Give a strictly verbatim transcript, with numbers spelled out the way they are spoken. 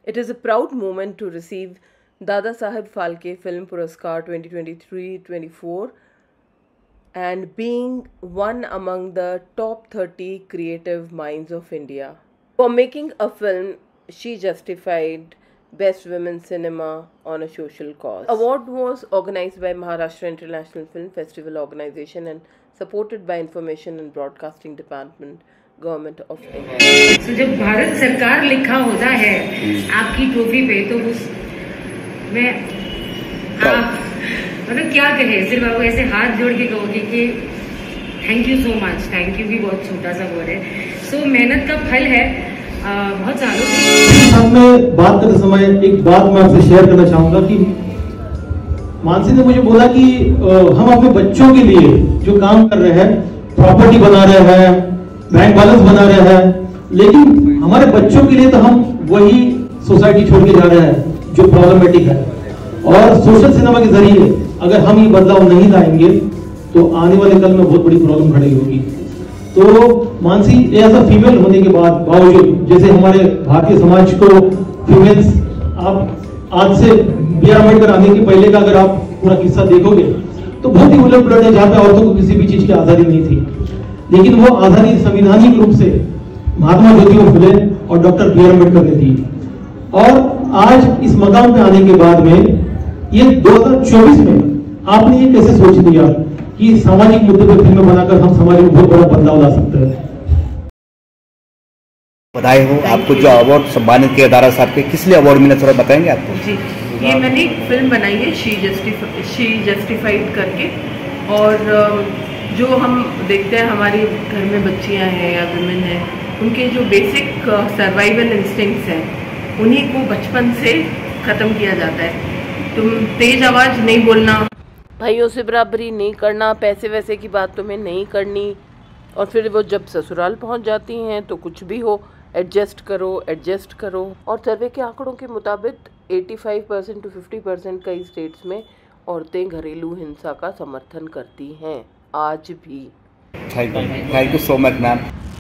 It is a proud moment to receive Dada Saheb Phalke Film Puraskar twenty twenty-three twenty-four and being one among the top thirty creative minds of India. For making a film, she justified Best Women Cinema on a social cause. Award was organized by Maharashtra International Film Festival Organization and supported by Information and Broadcasting Department, Government of India. So, जब भारत सरकार लिखा होता है आपकी trophy पे, तो उस मैं आप मतलब क्या कहे, सिर्फ आपको ऐसे हाथ जोड़ के कहोगे कि thank you so much. Thank you भी बहुत छोटा सा वर्ड है। सो so, मेहनत का फल है बहुत सालों से। अब मैं बात करते समय एक बात मैं आपसे शेयर करना चाहूंगा कि मानसी ने मुझे बोला कि हम अपने बच्चों के लिए जो काम कर रहे हैं, प्रॉपर्टी बना रहे हैं, बैंक बैलेंस बना रहे हैं, लेकिन हमारे बच्चों के लिए तो हम वही सोसाइटी छोड़ के जा रहे हैं जो प्रॉब्लमेटिक है। और सोशल सिनेमा के जरिए अगर हम ये बदलाव नहीं लाएंगे तो आने वाले कल में बहुत बड़ी प्रॉब्लम खड़ी होगी। तो मानसी एज अ फीमेल होने के बाद बावजूद, जैसे हमारे भारतीय समाज को फीमेल्स, आप आज से बी आर अम्बेडकर आने के पहले का अगर आप पूरा किस्सा देखोगे तो बहुत ही उलट पुलट है, जहाँ पे औरतों को किसी भी चीज की आजादी नहीं थी, लेकिन वो आजादी संवैधानिक रूप से महात्मा ज्योतिबा फुले और डॉक्टर बी आर अम्बेडकर ने दी। और आज इस मकाम पे आने के बाद में ये दो हज़ार चौबीस में आपने ये कैसे सोच लिया कि सामाजिक मुद्दे पर फिल्में बनाकर हम समाज में बहुत बड़ा बदलाव ला सकते हैं? बधाई हो आपको जो अवार्ड सम्मानित किया दादा साहब के, किस लिए अवार्ड मिला थोड़ा बताएंगे आपको? जी, ये मैंने एक फिल्म बनाई है शी जस्टिफाइड शी जस्टिफाइड करके। और जो हम देखते हैं हमारे घर में बच्चियां हैं या विमेन हैं, उनके जो बेसिक सर्वाइवल इंस्टिंक्ट्स हैं उन्हीं को बचपन से ख़त्म किया जाता है। तुम तेज आवाज़ नहीं बोलना, भाइयों से बराबरी नहीं करना, पैसे वैसे की बात तुम्हें नहीं करनी, और फिर वो जब ससुराल पहुंच जाती हैं तो कुछ भी हो एडजस्ट करो एडजस्ट करो। और सर्वे के आंकड़ों के मुताबिक पचासी परसेंट टू पचास परसेंट कई स्टेट्स में औरतें घरेलू हिंसा का समर्थन करती हैं आज भी। Thank you so much ma'am.